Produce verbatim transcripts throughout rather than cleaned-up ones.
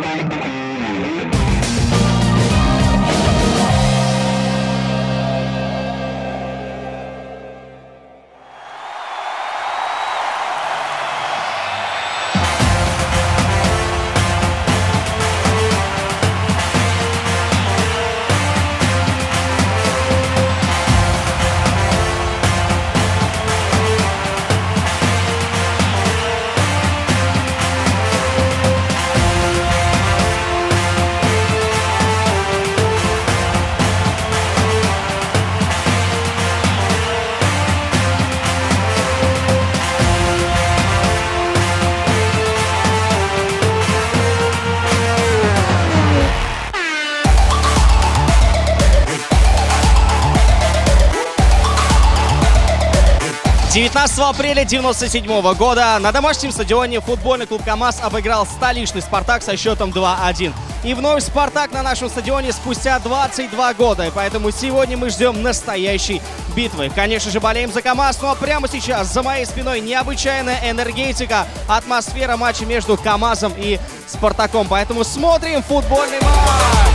девятнадцатого апреля девяносто седьмого года на домашнем стадионе футбольный клуб КамАЗ обыграл столичный «Спартак» со счетом два один. И вновь «Спартак» на нашем стадионе спустя двадцать два года. И поэтому сегодня мы ждем настоящей битвы. Конечно же, болеем за КамАЗ, но прямо сейчас за моей спиной необычайная энергетика, атмосфера матча между КамАЗом и «Спартаком». Поэтому смотрим футбольный матч!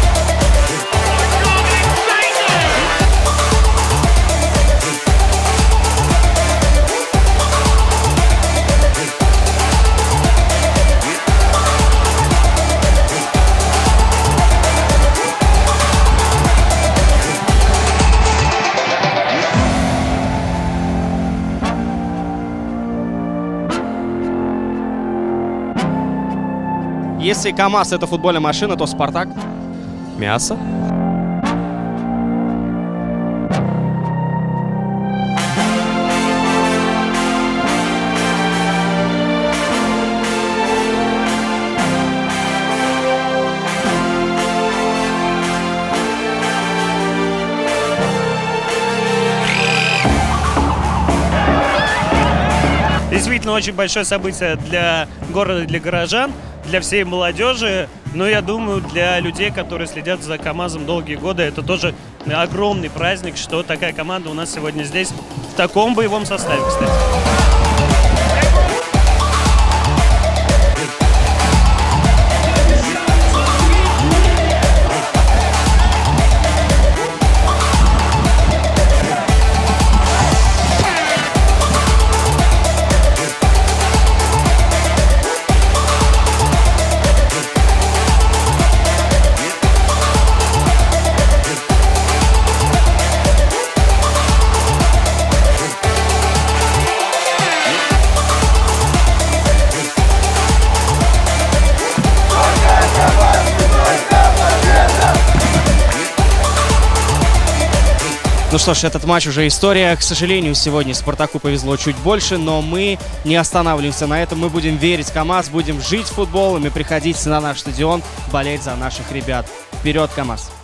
Если КамАЗ — это футбольная машина, то «Спартак» — мясо. Действительно, очень большое событие для города, для горожан, для всей молодежи. Но я думаю, для людей, которые следят за КамАЗом долгие годы, это тоже огромный праздник, что такая команда у нас сегодня здесь в таком боевом составе, кстати. Ну что ж, этот матч уже история. К сожалению, сегодня «Спартаку» повезло чуть больше, но мы не останавливаемся на этом. Мы будем верить в КамАЗ, будем жить футболом и приходить на наш стадион, болеть за наших ребят. Вперед, КамАЗ!